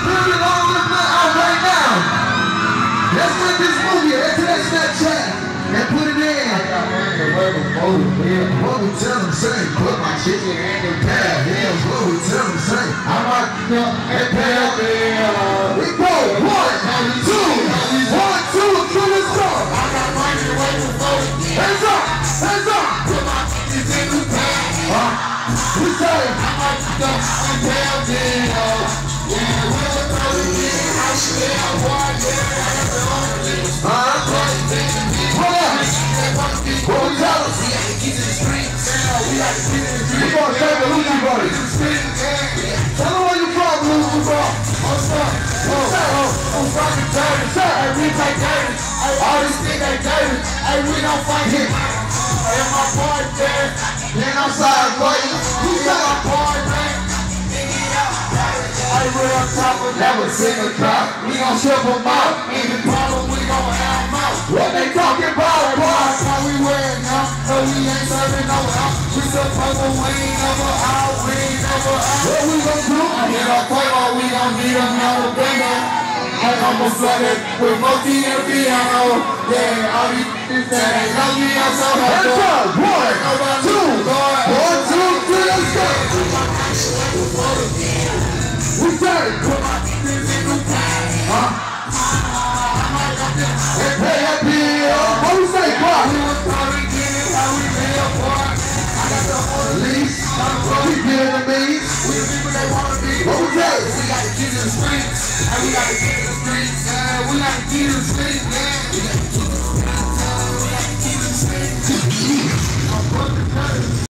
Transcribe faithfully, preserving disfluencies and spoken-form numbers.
building all this man out right now. Let's get this movie into that Snapchat and put it in. I got one to work with both. What we tell them say, put my chicken in the bag. Here's what we tell them say. I'm a and pay a bill. We go one, two, one, two, three, let's go. I got money to work with both. Hands up, hands up. Put my chickens in the bag. Uh, we say, I'm a and pay a bill. Yeah, we'll throw it in. I still want it. Uh, what we tell us? We gotta get to the streets. We gotta get to the streets. We gonna say the Lucci brothers. Tell them where you from, Lucci bro. What's up? Oh, oh, I'm from the dirty. Hey, we take dirty. Hey, all these things they dirty. Hey, we don't fight it. Hey, my boy there. Then I'm sorry, boy. You got my boy, man. Hey, we're on top of never sing a cop. We gon' strip them out. Any problem, we gon' have them out. What they talking about, boy? How we wearing now? No, we ain't serving no help. We supposed to we ain't never out. We ain't never out. What we gon' do? I hit a point or we gon' need them out of bingo. And I'm a flooded with multi and piano. Yeah, all these things that ain't know me, I'm so happy. Let's go. One, two, one, two, three, let's go. We say, put my chickens in the bag. Huh? And pay a bill. What we say, boy? We was probably getting how we live, boy. I got the police. We get in the means. We the people they want to be. What we say? We got to get to the streets. And we got to get